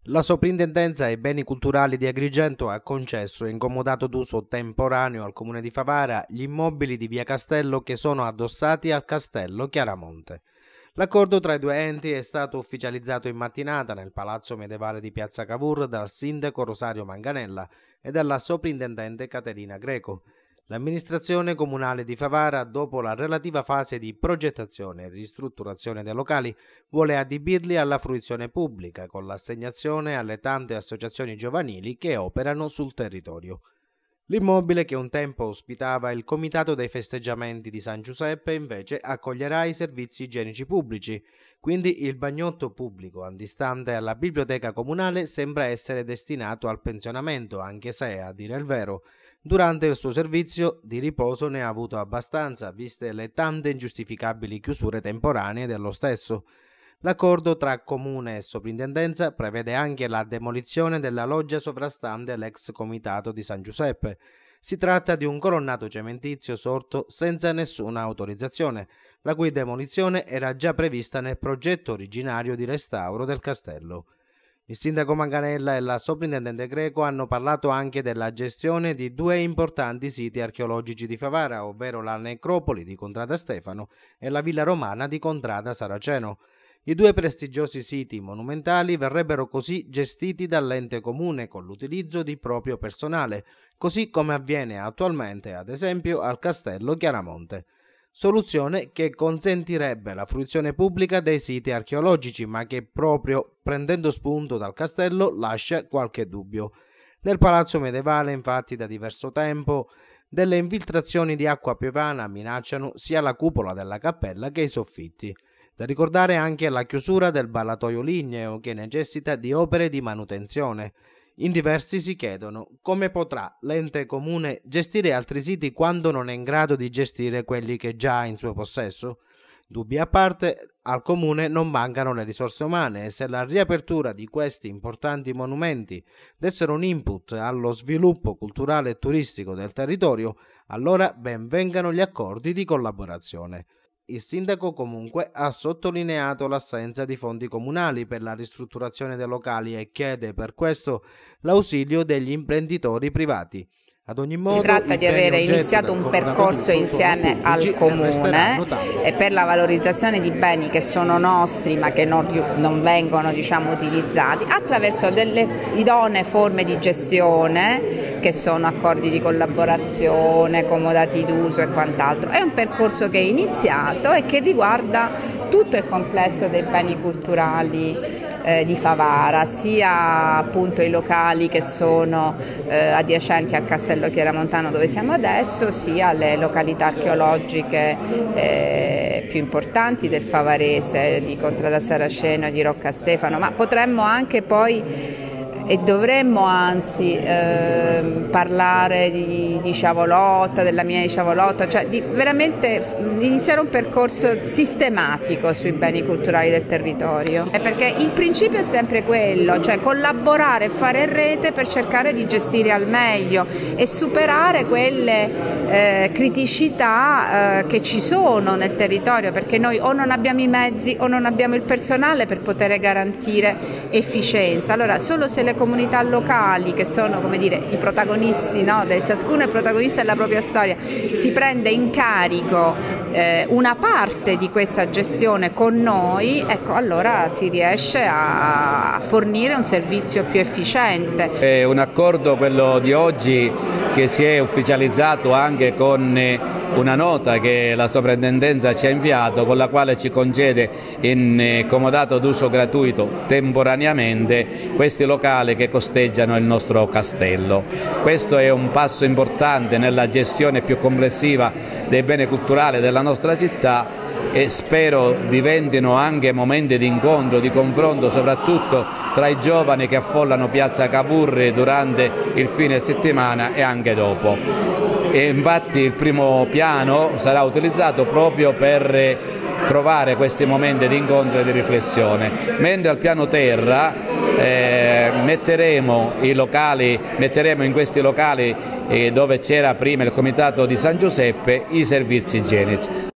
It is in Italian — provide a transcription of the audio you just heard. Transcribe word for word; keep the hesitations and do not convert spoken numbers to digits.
La Soprintendenza ai Beni Culturali di Agrigento ha concesso in comodato d'uso temporaneo al Comune di Favara gli immobili di via Castello che sono addossati al Castello Chiaramonte. L'accordo tra i due enti è stato ufficializzato in mattinata nel Palazzo Medievale di Piazza Cavour dal sindaco Rosario Manganella e dalla soprintendente Caterina Greco. L'amministrazione comunale di Favara, dopo la relativa fase di progettazione e ristrutturazione dei locali, vuole adibirli alla fruizione pubblica con l'assegnazione alle tante associazioni giovanili che operano sul territorio. L'immobile che un tempo ospitava il Comitato dei Festeggiamenti di San Giuseppe invece accoglierà i servizi igienici pubblici, quindi il bagnotto pubblico antistante alla biblioteca comunale sembra essere destinato al pensionamento, anche se, a dire il vero, durante il suo servizio di riposo ne ha avuto abbastanza, viste le tante ingiustificabili chiusure temporanee dello stesso. L'accordo tra Comune e Soprintendenza prevede anche la demolizione della loggia sovrastante l'ex Comitato di San Giuseppe. Si tratta di un colonnato cementizio sorto senza nessuna autorizzazione, la cui demolizione era già prevista nel progetto originario di restauro del castello. Il sindaco Manganella e la soprintendente Greco hanno parlato anche della gestione di due importanti siti archeologici di Favara, ovvero la necropoli di Contrada Stefano e la villa romana di Contrada Saraceno. I due prestigiosi siti monumentali verrebbero così gestiti dall'ente comune con l'utilizzo di proprio personale, così come avviene attualmente, ad esempio, al Castello Chiaramonte. Soluzione che consentirebbe la fruizione pubblica dei siti archeologici, ma che proprio prendendo spunto dal castello lascia qualche dubbio. Nel palazzo medievale, infatti, da diverso tempo delle infiltrazioni di acqua piovana minacciano sia la cupola della cappella che i soffitti. Da ricordare anche la chiusura del ballatoio ligneo che necessita di opere di manutenzione. In diversi si chiedono come potrà l'ente comune gestire altri siti quando non è in grado di gestire quelli che già ha in suo possesso? Dubbi a parte, al comune non mancano le risorse umane e se la riapertura di questi importanti monumenti dessero un input allo sviluppo culturale e turistico del territorio, allora ben vengano gli accordi di collaborazione. Il sindaco comunque ha sottolineato l'assenza di fondi comunali per la ristrutturazione dei locali e chiede per questo l'ausilio degli imprenditori privati. Ad ogni modo, si tratta di avere iniziato un percorso insieme al Comune e per la valorizzazione di beni che sono nostri ma che non, non vengono diciamo, utilizzati attraverso delle idonee forme di gestione che sono accordi di collaborazione, comodati d'uso e quant'altro. È un percorso che è iniziato e che riguarda tutto il complesso dei beni culturali eh, di Favara, sia appunto i locali che sono eh, adiacenti al Castello Chiaramontano dove siamo adesso, sia le località archeologiche eh, più importanti del Favarese, di Contrada Saraceno e di Rocca Stefano, ma potremmo anche poi e dovremmo anzi eh, parlare di, di Sciavolotta, della mia di Sciavolotta, cioè di veramente iniziare un percorso sistematico sui beni culturali del territorio. E perché il principio è sempre quello, cioè collaborare e fare rete per cercare di gestire al meglio e superare quelle eh, criticità eh, che ci sono nel territorio, perché noi o non abbiamo i mezzi o non abbiamo il personale per poter garantire efficienza. Allora solo se le comunità locali, che sono come dire i protagonisti, no? Ciascuno è protagonista della propria storia, si prende in carico eh, una parte di questa gestione con noi, ecco allora si riesce a fornire un servizio più efficiente. È un accordo quello di oggi che si è ufficializzato anche con una nota che la soprintendenza ci ha inviato, con la quale ci concede in comodato d'uso gratuito temporaneamente questi locali che costeggiano il nostro castello. Questo è un passo importante nella gestione più complessiva dei beni culturali della nostra città e spero diventino anche momenti di incontro, di confronto, soprattutto tra i giovani che affollano Piazza Cavour durante il fine settimana e anche dopo. E infatti il primo piano sarà utilizzato proprio per trovare questi momenti di incontro e di riflessione, mentre al piano terra eh, metteremo, i locali, metteremo in questi locali eh, dove c'era prima il Comitato di San Giuseppe i servizi igienici.